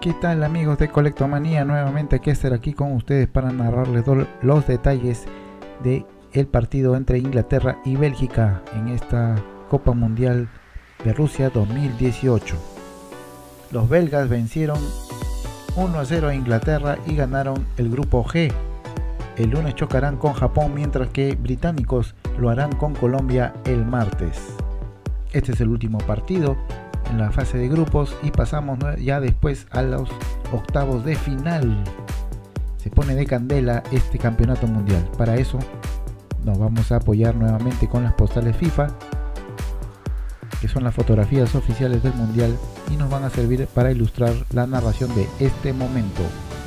¿Qué tal amigos de Colectomanía? Nuevamente Kester aquí con ustedes para narrarles los detalles del partido entre Inglaterra y Bélgica en esta Copa Mundial de Rusia 2018. Los belgas vencieron 1-0 a Inglaterra y ganaron el grupo G. El lunes chocarán con Japón, mientras que británicos lo harán con Colombia el martes. Este es el último partido en la fase de grupos y pasamos ya después a los octavos de final. Se pone de candela este campeonato mundial. Para eso nos vamos a apoyar nuevamente con las postales FIFA, que son las fotografías oficiales del mundial y nos van a servir para ilustrar la narración de este momento.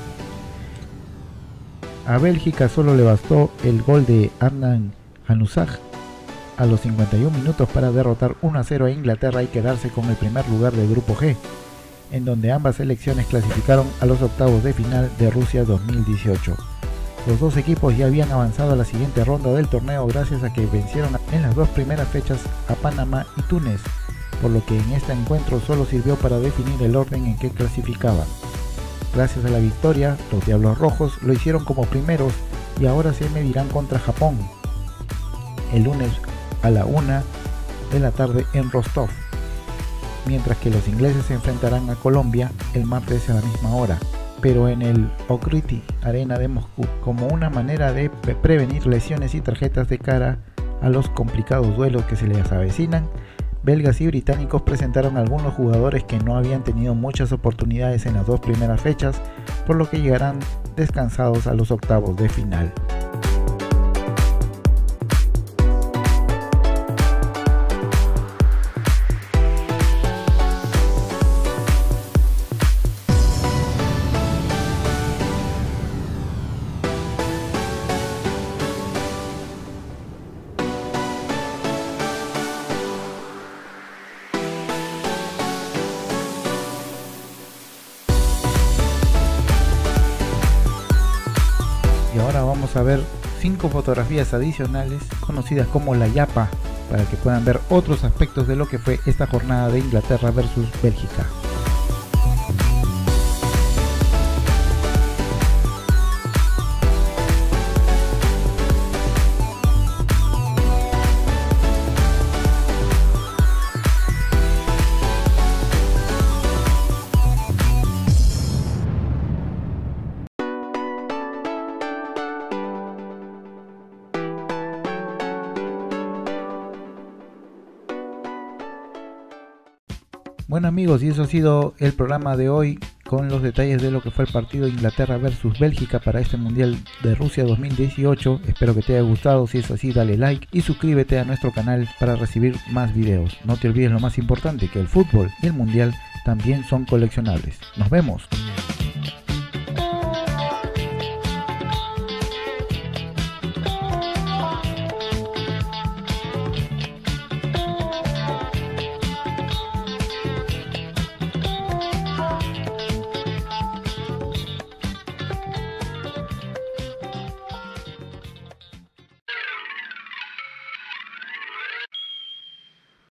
A Bélgica solo le bastó el gol de Adnan Januzaj a los 51 minutos para derrotar 1-0 a Inglaterra y quedarse con el primer lugar del grupo G, en donde ambas selecciones clasificaron a los octavos de final de Rusia 2018. Los dos equipos ya habían avanzado a la siguiente ronda del torneo gracias a que vencieron en las dos primeras fechas a Panamá y Túnez, por lo que en este encuentro solo sirvió para definir el orden en que clasificaban. Gracias a la victoria, los Diablos Rojos lo hicieron como primeros y ahora se medirán contra Japón el lunes a la 1 de la tarde en Rostov, mientras que los ingleses se enfrentarán a Colombia el martes a la misma hora, pero en el Okriti Arena de Moscú, como una manera de prevenir lesiones y tarjetas de cara a los complicados duelos que se les avecinan. Belgas y británicos presentaron algunos jugadores que no habían tenido muchas oportunidades en las dos primeras fechas, por lo que llegarán descansados a los octavos de final. Y ahora vamos a ver 5 fotografías adicionales conocidas como la Yapa, para que puedan ver otros aspectos de lo que fue esta jornada de Inglaterra versus Bélgica. Bueno amigos, y eso ha sido el programa de hoy con los detalles de lo que fue el partido de Inglaterra versus Bélgica para este Mundial de Rusia 2018. Espero que te haya gustado. Si es así, dale like y suscríbete a nuestro canal para recibir más videos. No te olvides lo más importante, que el fútbol y el Mundial también son coleccionables. Nos vemos.